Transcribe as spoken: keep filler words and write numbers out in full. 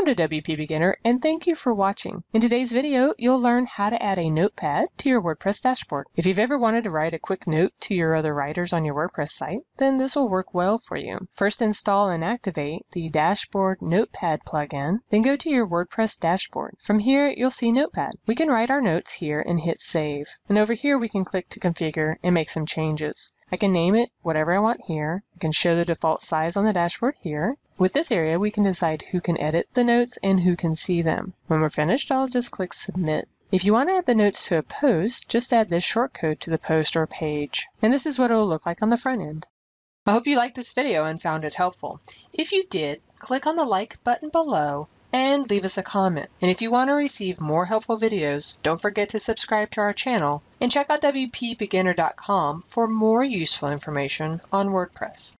Welcome to W P Beginner, and thank you for watching. In today's video, you'll learn how to add a notepad to your WordPress dashboard. If you've ever wanted to write a quick note to your other writers on your WordPress site, then this will work well for you. First, install and activate the Dashboard Notepad plugin, then go to your WordPress dashboard. From here, you'll see Notepad. We can write our notes here and hit Save. And over here, we can click to configure and make some changes. I can name it whatever I want here. I can show the default size on the dashboard here. With this area, we can decide who can edit the notes and who can see them. When we're finished, I'll just click Submit. If you want to add the notes to a post, just add this shortcode to the post or page. And this is what it will look like on the front end. I hope you liked this video and found it helpful. If you did, click on the like button below and leave us a comment. And if you want to receive more helpful videos, don't forget to subscribe to our channel and check out W P beginner dot com for more useful information on WordPress.